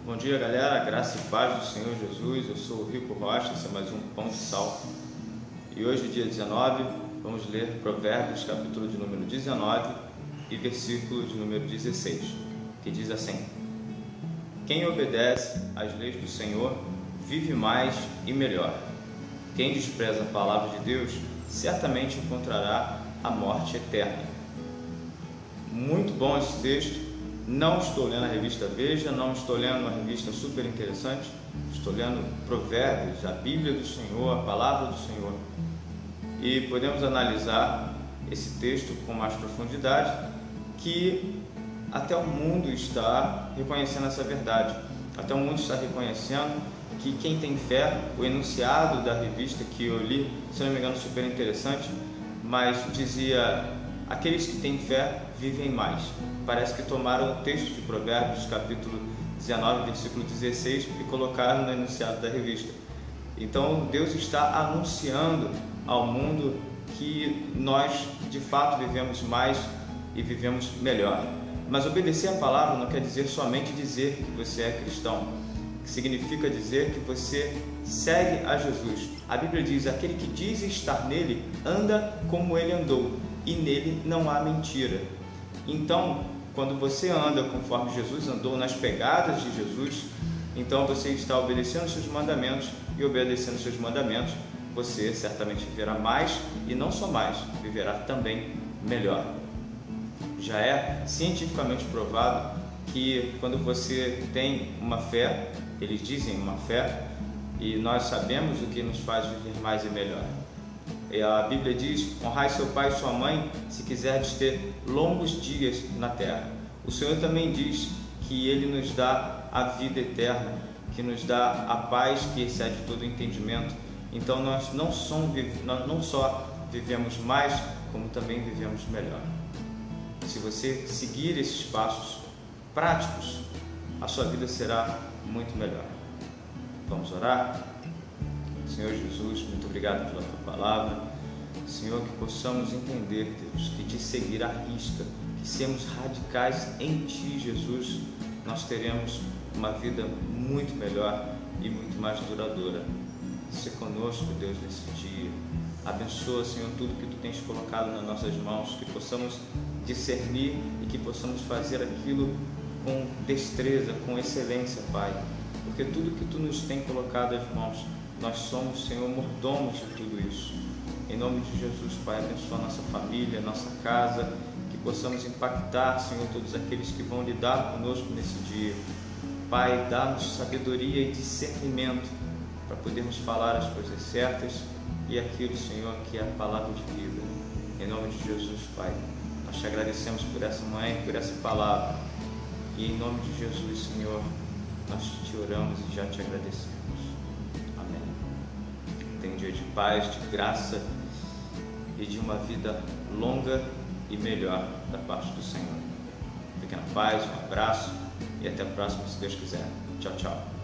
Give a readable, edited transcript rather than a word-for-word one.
Bom dia, galera, graça e paz do Senhor Jesus. Eu sou o Rico Rocha, esse é mais um Pão de Sal. E hoje, dia 19, vamos ler Provérbios, capítulo de número 19 e versículo de número 16, que diz assim: Quem obedece às leis do Senhor vive mais e melhor. Quem despreza a palavra de Deus certamente encontrará a morte eterna. Muito bom esse texto. Não estou lendo a revista Veja, não estou lendo uma revista super interessante, estou lendo Provérbios, a Bíblia do Senhor, a Palavra do Senhor. E podemos analisar esse texto com mais profundidade, que até o mundo está reconhecendo essa verdade. Até o mundo está reconhecendo que quem tem fé, o enunciado da revista que eu li, se não me engano, super interessante, mas dizia: aqueles que têm fé vivem mais. Parece que tomaram o texto de Provérbios, capítulo 19, versículo 16, e colocaram no enunciado da revista. Então, Deus está anunciando ao mundo que nós, de fato, vivemos mais e vivemos melhor. Mas obedecer a palavra não quer dizer somente dizer que você é cristão, que significa dizer que você segue a Jesus. A Bíblia diz: aquele que diz estar nele, anda como ele andou, e nele não há mentira. Então, quando você anda conforme Jesus andou, nas pegadas de Jesus, então você está obedecendo os seus mandamentos, e obedecendo os seus mandamentos, você certamente viverá mais, e não só mais, viverá também melhor. Já é cientificamente provado que quando você tem uma fé, eles dizem uma fé, e nós sabemos o que nos faz viver mais e melhor. E a Bíblia diz: honrai seu pai e sua mãe se quiseres ter longos dias na terra. O Senhor também diz que Ele nos dá a vida eterna, que nos dá a paz que excede todo entendimento. Então nós não só vivemos mais, como também vivemos melhor. Se você seguir esses passos práticos, a sua vida será muito melhor. Vamos orar? Senhor Jesus, muito obrigado pela Tua palavra. Senhor, que possamos entender, Deus, que te seguir à risca, que sermos radicais em Ti, Jesus, nós teremos uma vida muito melhor e muito mais duradoura. Se conosco, Deus, nesse dia. Abençoa, Senhor, tudo que Tu tens colocado nas nossas mãos, que possamos discernir e que possamos fazer aquilo com destreza, com excelência, Pai, porque tudo que Tu nos tem colocado às mãos, nós somos, Senhor, mordomos de tudo isso. Em nome de Jesus, Pai, abençoa a nossa família, a nossa casa, que possamos impactar, Senhor, todos aqueles que vão lidar conosco nesse dia. Pai, dá-nos sabedoria e discernimento para podermos falar as coisas certas e aquilo, Senhor, que é a palavra de vida. Em nome de Jesus, Pai, nós te agradecemos por essa manhã, por essa palavra. E em nome de Jesus, Senhor, nós te oramos e já te agradecemos. Tenha um dia de paz, de graça e de uma vida longa e melhor da parte do Senhor. Fique na paz, um abraço e até a próxima, se Deus quiser. Tchau, tchau.